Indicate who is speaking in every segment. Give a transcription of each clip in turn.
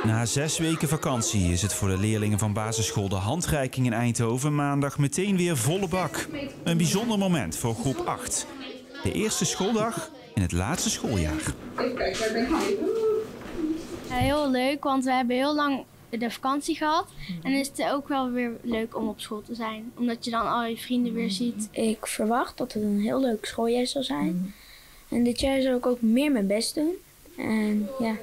Speaker 1: Na 6 weken vakantie is het voor de leerlingen van basisschool De Handreiking in Eindhoven maandag meteen weer volle bak. Een bijzonder moment voor groep 8. De eerste schooldag in het laatste schooljaar.
Speaker 2: Heel leuk, want we hebben heel lang de vakantie gehad. En is het ook wel weer leuk om op school te zijn. Omdat je dan al je vrienden weer ziet.
Speaker 3: Ik verwacht dat het een heel leuk schooljaar zal zijn. En dit jaar zal ik ook meer mijn best doen. En ja.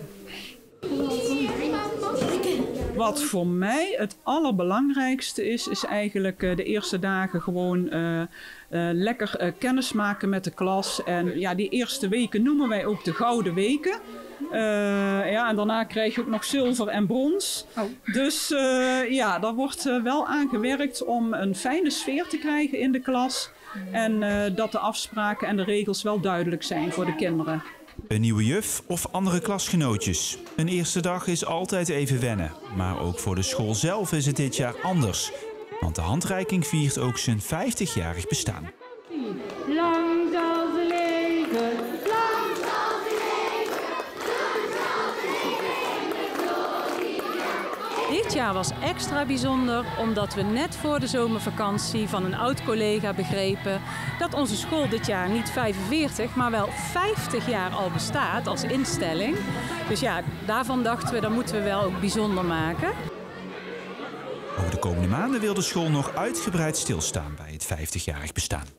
Speaker 4: Wat voor mij het allerbelangrijkste is eigenlijk de eerste dagen gewoon lekker kennis maken met de klas. En ja, die eerste weken noemen wij ook de gouden weken. En daarna krijg je ook nog zilver en brons. Dus daar wordt wel aan gewerkt om een fijne sfeer te krijgen in de klas. En dat de afspraken en de regels wel duidelijk zijn voor de kinderen.
Speaker 1: Een nieuwe juf of andere klasgenootjes. Een eerste dag is altijd even wennen. Maar ook voor de school zelf is het dit jaar anders. Want de Handreiking viert ook zijn 50-jarig bestaan.
Speaker 5: Lang zal ze leven, lang zal ze leven, lang zal ze leven.
Speaker 6: Dit jaar was extra bijzonder omdat we net voor de zomervakantie van een oud-collega begrepen dat onze school dit jaar niet 45, maar wel 50 jaar al bestaat als instelling. Dus ja, daarvan dachten we, dat moeten we wel ook bijzonder maken.
Speaker 1: Over de komende maanden wil de school nog uitgebreid stilstaan bij het 50-jarig bestaan.